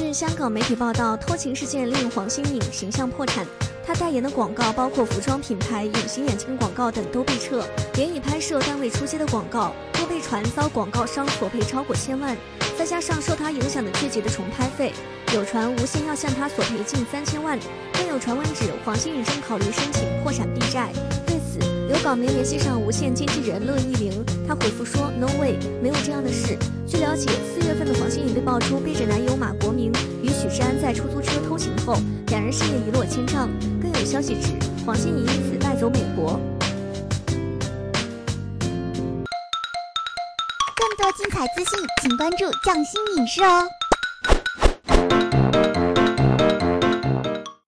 据香港媒体报道，偷情事件令黄心颖形象破产。她代言的广告包括服装品牌、隐形眼镜广告等都被撤，连已拍摄单位出街的广告都被传遭广告商索赔超过1000万。再加上受她影响的剧集的重拍费，有传无线要向她索赔近3000万，更有传闻指黄心颖正考虑申请破产避债。对此，有港媒联系上无线经纪人乐易玲，她回复说 ：“No way， 没有这样的事。”据了解，4月份的黄心颖被爆出背着男友马国明与许志安在出租车偷情后，两人事业一落千丈。更有消息指，黄心颖因此败走美国。 更多精彩资讯，请关注匠心影视哦。